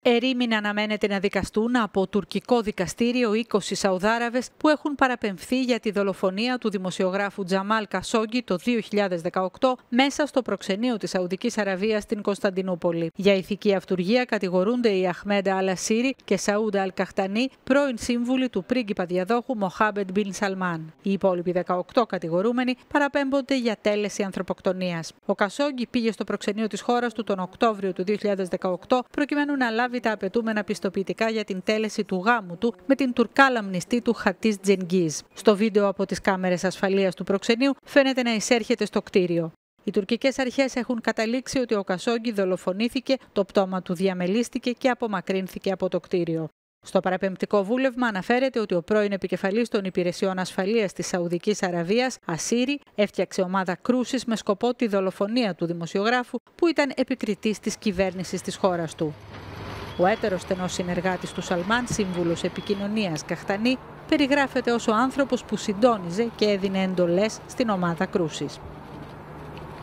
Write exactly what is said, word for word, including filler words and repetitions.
Ερήμην αναμένεται να δικαστούν από τουρκικό δικαστήριο είκοσι Σαουδάραβες που έχουν παραπεμφθεί για τη δολοφονία του δημοσιογράφου Τζαμάλ Κασόγκι το δύο χιλιάδες δεκαοκτώ μέσα στο προξενείο της Σαουδικής Αραβίας στην Κωνσταντινούπολη. Για ηθική αυτουργία κατηγορούνται οι Αχμέντα Αλασίρι και Σαούντα Αλκαχτανί, πρώην σύμβουλοι του πρίγκιπα διαδόχου Μοχάμεντ Μπιν Σαλμάν. Οι υπόλοιποι δεκαοκτώ κατηγορούμενοι παραπέμπονται για τέλεση ανθρωποκτονίας. Ο Κασόγκι πήγε στο προξενείο της χώρας του τον Οκτώβριο του δύο χιλιάδες δεκαοκτώ προκειμένου να λάβει τα απαιτούμενα πιστοποιητικά για την τέλεση του γάμου του με την τουρκάλα μνηστή του Χατίς Τζενγκίζ. Στο βίντεο από τις κάμερες ασφαλείας του προξενείου φαίνεται να εισέρχεται στο κτίριο. Οι τουρκικές αρχές έχουν καταλήξει ότι ο Κασόγκι δολοφονήθηκε, το πτώμα του διαμελίστηκε και απομακρύνθηκε από το κτίριο. Στο παραπεμπτικό βούλευμα αναφέρεται ότι ο πρώην επικεφαλής των υπηρεσιών ασφαλείας της Σαουδικής Αραβίας, Ασίρι, έφτιαξε ομάδα κρούσης με σκοπό τη δολοφονία του δημοσιογράφου που ήταν επικριτής της κυβέρνησης της χώρας του. Ο έτερος στενός συνεργάτης του Σαλμάν, σύμβουλος επικοινωνίας Καχτανί, περιγράφεται ως ο άνθρωπος που συντόνιζε και έδινε εντολές στην ομάδα κρούσης.